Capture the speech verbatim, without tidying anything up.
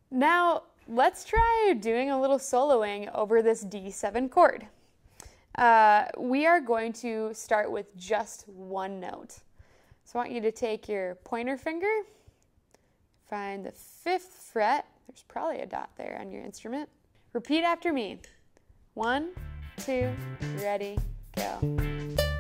Now, let's try doing a little soloing over this D seven chord. Uh, we are going to start with just one note. So I want you to take your pointer finger, find the fifth fret. There's probably a dot there on your instrument. Repeat after me. One, two, ready, go.